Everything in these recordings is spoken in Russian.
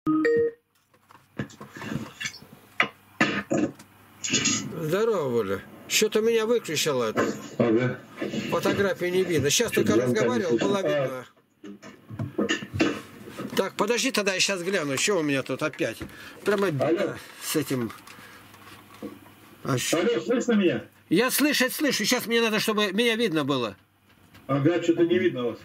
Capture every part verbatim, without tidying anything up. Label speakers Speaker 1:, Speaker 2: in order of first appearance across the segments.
Speaker 1: Здорово, Воля. Что-то меня выключило это.
Speaker 2: Ага.
Speaker 1: Фотографии не видно. Сейчас только разговаривал, было видно. Так, подожди, тогда я сейчас гляну. Что у меня тут опять? Прямо
Speaker 2: Алло.
Speaker 1: с этим... А что?
Speaker 2: Алло, слышно меня?
Speaker 1: Я слышать слышу. Сейчас мне надо, чтобы меня видно было.
Speaker 2: Ага, что-то не видно вас.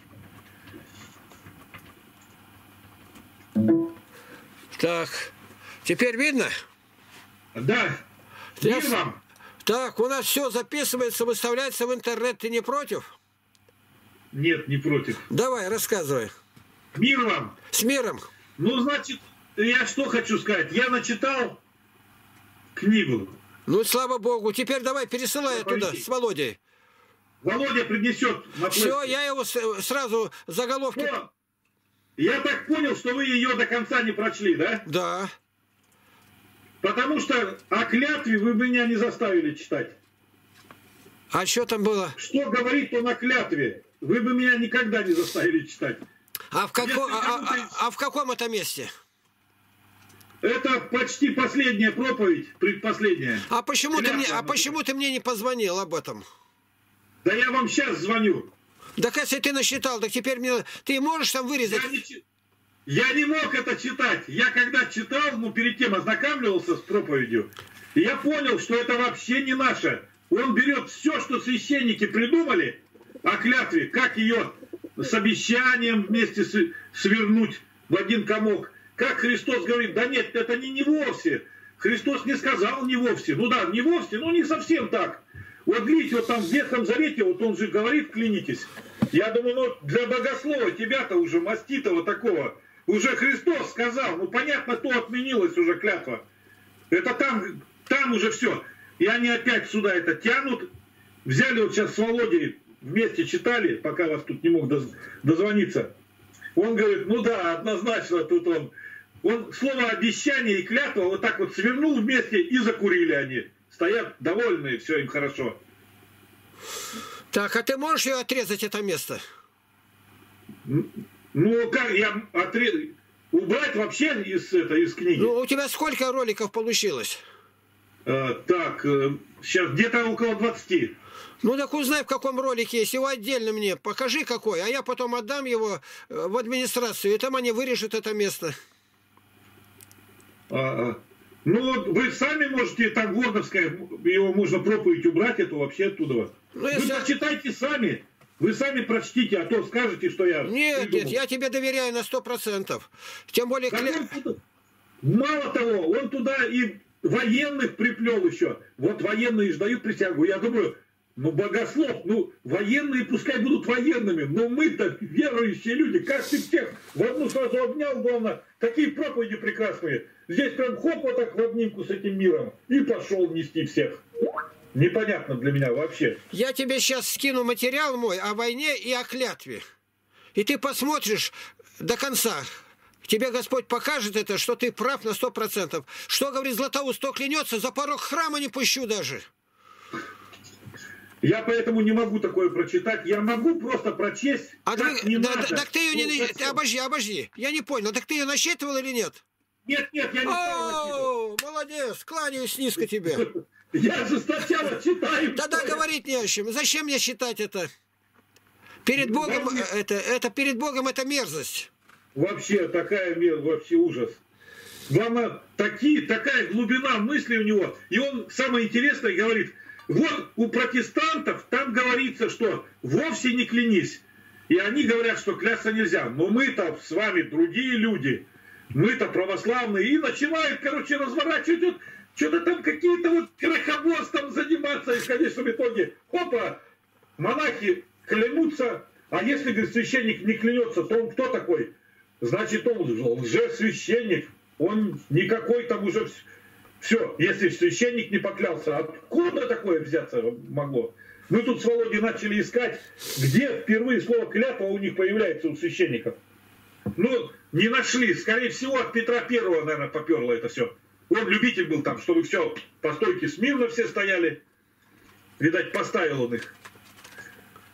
Speaker 1: Так, теперь видно?
Speaker 2: Да.
Speaker 1: Я...
Speaker 2: Мир вам.
Speaker 1: Так, у нас все записывается, выставляется в интернет. Ты не против?
Speaker 2: Нет, не против.
Speaker 1: Давай, рассказывай.
Speaker 2: Мир вам.
Speaker 1: С миром.
Speaker 2: Ну, значит, я что хочу сказать. Я начитал книгу.
Speaker 1: Ну, слава богу. Теперь давай пересылай туда с Володей.
Speaker 2: Володя принесет на флешку.
Speaker 1: Все, я его сразу заголовки...
Speaker 2: Но я так понял, что вы ее до конца не прочли, да?
Speaker 1: Да.
Speaker 2: Потому что о клятве вы меня не заставили читать.
Speaker 1: А что там было?
Speaker 2: Что говорит он о клятве? Вы бы меня никогда не заставили читать.
Speaker 1: А в, како... а, а, а, а в каком это месте?
Speaker 2: Это почти последняя проповедь, предпоследняя.
Speaker 1: А почему, ты мне, а
Speaker 2: Клятва.
Speaker 1: почему ты мне не позвонил об этом?
Speaker 2: Да я вам сейчас звоню.
Speaker 1: Так если ты насчитал, так теперь мне... Ты можешь там вырезать?
Speaker 2: Я не, чи- я не мог это читать. Я когда читал, ну перед тем ознакомливался с проповедью, и я понял, что это вообще не наше. Он берет все, что священники придумали о клятве, как ее с обещанием вместе с- свернуть в один комок. Как Христос говорит, да нет, это не, не вовсе. Христос не сказал не вовсе. Ну да, не вовсе, но не совсем так. Вот видите, вот там в Ветхом Завете, вот он же говорит, клянитесь. Я думаю, ну для богослова тебя-то уже маститого такого, уже Христос сказал, ну понятно, то отменилась уже клятва. Это там, там уже все. И они опять сюда это тянут. Взяли вот сейчас с Володей, вместе читали, пока вас тут не мог доз- дозвониться. Он говорит, ну да, однозначно тут он. Он слово обещание и клятва вот так вот свернул вместе и закурили они. Стоят довольные, все им хорошо.
Speaker 1: Так, а ты можешь ее отрезать, это место?
Speaker 2: Ну, как я отрез... убрать вообще из, это, из книги?
Speaker 1: Ну, у тебя сколько роликов получилось?
Speaker 2: А, так, сейчас где-то около двадцати.
Speaker 1: Ну, так узнай, в каком ролике есть. Его отдельно мне покажи, какой. А я потом отдам его в администрацию, и там они вырежут это место.
Speaker 2: А, а. Ну, вы сами можете, там Гордовская, его можно проповедь убрать, это вообще оттуда.
Speaker 1: Ну, если...
Speaker 2: Вы прочитайте сами. Вы сами прочтите, а то скажете, что я
Speaker 1: Нет,
Speaker 2: придумал.
Speaker 1: нет, я тебе доверяю на сто процентов. Тем более...
Speaker 2: Так
Speaker 1: Кля...
Speaker 2: он туда- Мало того, он туда и военных приплел еще. Вот военные ж дают присягу. Я думаю, ну, богослов, ну, военные пускай будут военными, но мы-то верующие люди, как ты всех в одну сразу обнял, главное, такие проповеди прекрасные. Здесь прям хоп, вот так в обнимку с этим миром, и пошел нести всех. Непонятно для меня вообще.
Speaker 1: Я тебе сейчас скину материал мой о войне и о клятве. И ты посмотришь до конца. Тебе Господь покажет это, что ты прав на сто процентов. Что говорит Златоуст, кто клянется, за порог храма не пущу даже.
Speaker 2: Я поэтому не могу такое прочитать. Я могу просто прочесть,
Speaker 1: А
Speaker 2: как
Speaker 1: ты,
Speaker 2: не
Speaker 1: да,
Speaker 2: надо.
Speaker 1: да, так ты ее не...
Speaker 2: Ну,
Speaker 1: Ты, обожди, обожди. Я не понял. Так ты ее насчитывал или нет?
Speaker 2: Нет, нет, я не стал
Speaker 1: О, молодец, кланяюсь низко тебе.
Speaker 2: начитывать. Я же сначала читаю.
Speaker 1: Тогда
Speaker 2: что я-
Speaker 1: говорить не о чем. Зачем мне считать это? Перед
Speaker 2: Ну,
Speaker 1: Богом
Speaker 2: да,
Speaker 1: это, это перед Богом это мерзость.
Speaker 2: Вообще такая мер, вообще ужас. Главное, такие, такая глубина мысли у него. И он, самое интересное, говорит, вот у протестантов там говорится, что вовсе не клянись. И они говорят, что клясться нельзя. Но мы-то с вами другие люди. Мы-то православные. И начинают, короче, разворачивать. Вот, что-то там какие-то вот крохоборством заниматься. И в конечном итоге, опа, монахи клянутся. А если, говорит, священник не клянется, то он кто такой? Значит, он лжесвященник. Он никакой там уже... Все, если священник не поклялся, откуда такое взяться могло? Мы тут с Володей начали искать, где впервые слово «клятва» у них появляется, у священников. Ну, не нашли. Скорее всего, от Петра Первого, наверное, поперло это все. Он любитель был там, чтобы все по стойке смирно все стояли. Видать, поставил он их.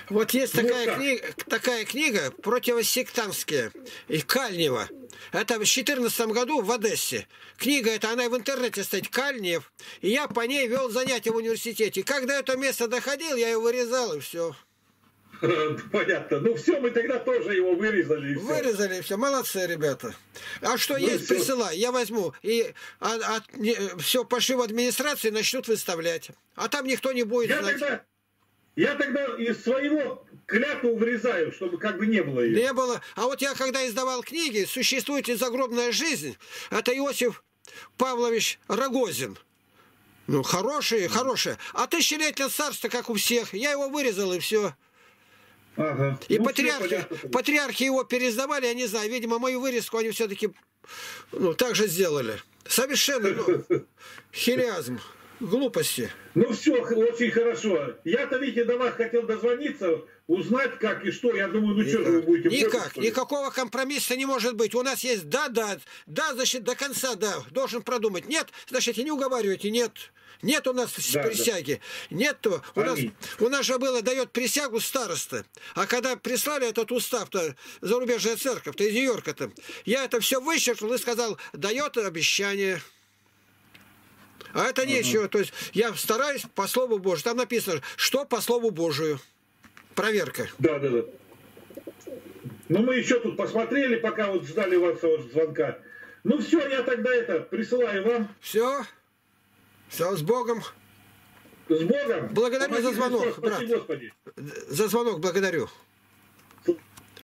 Speaker 1: Вот есть
Speaker 2: Вот
Speaker 1: такая,
Speaker 2: так.
Speaker 1: книга, такая книга «Противосектантские» и Кальнева. Это в две тысячи четырнадцатом году в Одессе. Книга эта, она в интернете стоит, Кальнев. И я по ней вел занятия в университете. И когда это место доходил, я его вырезал, и все.
Speaker 2: Понятно. Ну все, мы тогда тоже его вырезали. И все.
Speaker 1: Вырезали, и все. Молодцы, ребята. А что
Speaker 2: Ну,
Speaker 1: есть,
Speaker 2: всё.
Speaker 1: присылай. Я возьму. И а, а, все пошли в администрацию и начнут выставлять. А там никто не будет
Speaker 2: Я
Speaker 1: знать.
Speaker 2: тогда, я тогда из своего клятву вырезаю, чтобы как бы не было ее.
Speaker 1: Не было. А вот я когда издавал книги «Существует ли загробная жизнь», это Иосиф Павлович Рогозин. Ну, хорошие, хорошие. А тысячелетие царства, как у всех. Я его вырезал, и все.
Speaker 2: Ага.
Speaker 1: И
Speaker 2: Ну,
Speaker 1: патриархи,
Speaker 2: всё понятно.
Speaker 1: патриархи его пересдавали, я не знаю. Видимо, мою вырезку они все-таки ну, так же сделали. Совершенно ну, хилиазм, глупости.
Speaker 2: Ну все, очень хорошо. Я-то, видите, до вас хотел дозвониться, узнать как и что. Я думаю, ну что же вы будете... против,
Speaker 1: Никак,
Speaker 2: что ли?
Speaker 1: никакого компромисса не может быть. У нас есть да, да, да, значит, до конца, да, должен продумать. Нет, значит, и не уговаривайте, нет. Нет у нас
Speaker 2: Да,
Speaker 1: присяги. Нет, то у нас,
Speaker 2: Аминь.
Speaker 1: у нас же было, дает присягу староста. А когда прислали этот устав-то, зарубежная церковь-то из Нью-Йорка-то, я это все вычеркнул и сказал, дает обещание. А это нечего. То есть я стараюсь по Слову Божию. Там написано, что по Слову Божию. Проверка.
Speaker 2: Да, да, да. Ну мы еще тут посмотрели, пока вот ждали вашего звонка. Ну все, я тогда это присылаю вам.
Speaker 1: Все. Все, с Богом.
Speaker 2: С Богом.
Speaker 1: Благодарю за
Speaker 2: Помогите,
Speaker 1: звонок,
Speaker 2: Христос, спаси
Speaker 1: брат.
Speaker 2: Господи.
Speaker 1: За звонок благодарю.